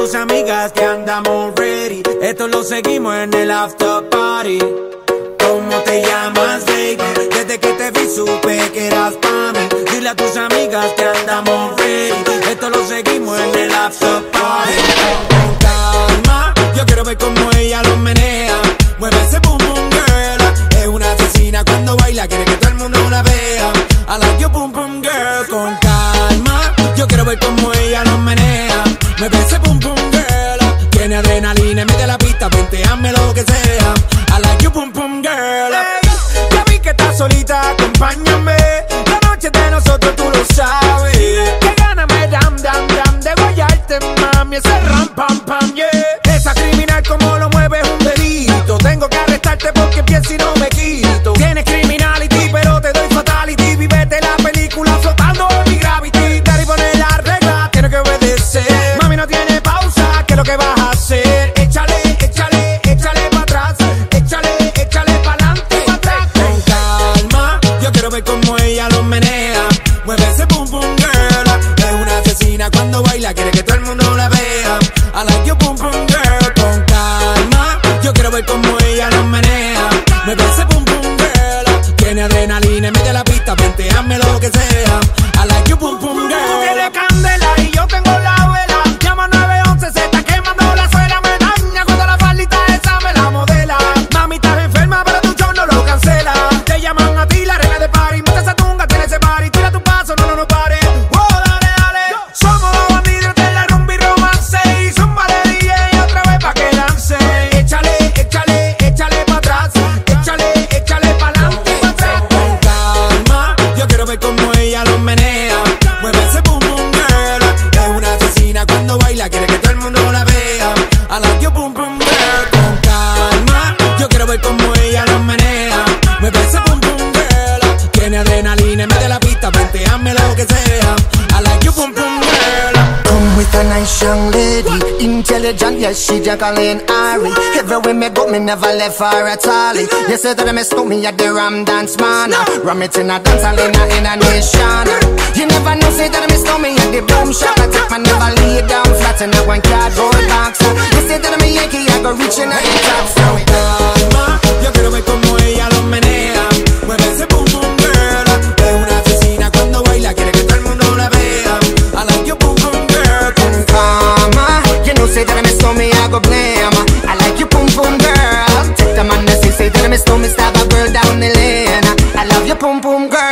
tus amigas que andamos ready. Esto lo seguimos en el after party. ¿Cómo te llamas, baby? Desde que te vi supe que eras pa' mí. Dile a tus amigas que andamos ready. Esto lo seguimos en el after party. Con calma, yo quiero ver cómo ella lo menea. Mueve ese boom boom girl. Es una asesina cuando baila, quiere que todo el mundo la vea. I like your boom boom girl. Con calma, yo quiero ver cómo ella lo menea. Mueve ese boom boom girl. Tiene adrenalina, mete la pista, venteame lo que sea. I like your boom boom girl. Hey, ya vi que estás solita, acompáñame. La noche de nosotros tú lo sabes. Que gana me dam dam dam de guayarte, mami. Ese ram pam pam, yeah. Esa criminal como lo mueve es un delito. Tengo que arrestarte porque pienso y no me quito. Tienes criminality pero te doy fatality. Vivete la película flotando en mi gravity. Dar y poner la regla, tiene que obedecer. Mami no tiene pausa, ¿qué es lo que vas a hacer? Échale, échale, échale pa' atrás. Échale, échale pa'lante, pa' atrás. Con calma, yo quiero ver cómo ella lo menea. Mueve ese boom boom girl. Es una asesina cuando baila, quiere que todo el mundo la vea. I like your boom boom girl. Con calma, yo quiero ver cómo ella lo menea. Mueve ese boom boom girl. Tiene adrenalina y mete la pista, venteame lo que sea. I like your boom boom girl. Tú tienes candela y yo tengo la vela. Llama 911, se está quemando la suela. Me daña cuando la faldita esa me la modela. Mami, estás enferma, pero tu show no lo cancela. Te llaman a ti la reina de party. Mete esa tunga, tiene ese party. Tira tu paso, no pare. Wow, dale, dale. Somos los bandidos de la rumba y romance. Y zumba de DJ otra vez pa' que lance. Échale, échale, échale pa' atrás. Échale, échale pa'lante, pa' atrás. Con calma, yo quiero ver cómo ella lo menea. Mueve ese boom boom girl. Es una asesina cuando baila, quiere que todo el mundo la vea. I like your boom boom girl. Con calma, yo quiero ver cómo ella lo menea. Mueve ese boom boom girl. Tiene adrenalina, mete la pista, venteame lo que sea. I like your boom boom girl. Come with a nice young lady, intelligent, yes, she Jacqueline Ari. Everywhere me go, me never left her at all. You say that I miss me at the Ram Dance Man. Ram it in a dance hall in a nation. You never know, say that I miss me at the Boom Shop. I take my never lay down flat in a one cardboard box. You say that I'm a Yankee, I go reaching out the top. So calma, yo quiero ver cómo ella lo menea. Mueve ese boom boom girl. Es una asesina cuando baila, quiere que todo el mundo la vea. I like your boom boom girl. Con calma, you know, say that I miss me, I go blame. I like you, boom boom girl. Take the man that say that I miss me, stab a girl down the lane. I love you, boom boom girl.